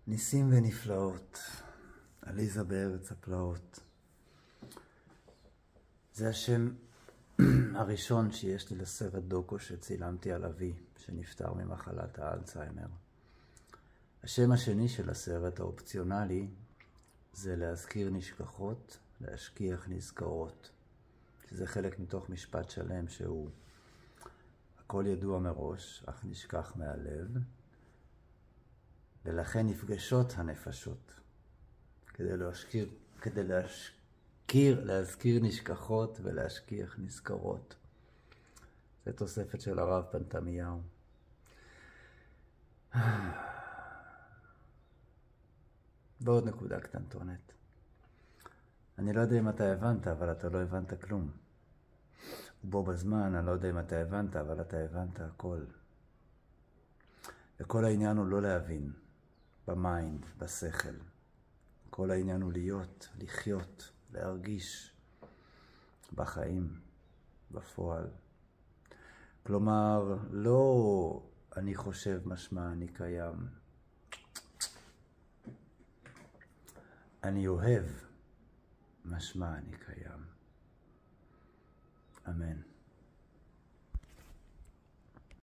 ניסים ונפלאות, עליזה בארץ הפלאות. זה השם הראשון שיש לי לסרט דוקו שצילמתי על אבי, שנפטר ממחלת האלצהיימר. השם השני של הסרט האופציונלי זה להזכיר נשכחות, להשכיח נזכרות, שזה חלק מתוך משפט שלם שהוא הכל ידוע מראש, אך נשכח מהלב, ולכן נפגשות הנפשות, כדי להזכיר נשכחות ולהשכיח נזכרות. זו תוספת של הרב פנטמיהו. ועוד נקודה קטנטונת. אני לא יודע אם אתה הבנת, אבל אתה לא הבנת כלום. ובו בזמן, אני לא יודע אם אתה הבנת, אבל אתה הבנת הכל. וכל העניין הוא לא להבין, במיינד, בשכל. כל העניין הוא להיות, לחיות, להרגיש בחיים, בפועל. כלומר, לא אני חושב משמע אני קיים. אני אוהב משמע אני קיים. אמן.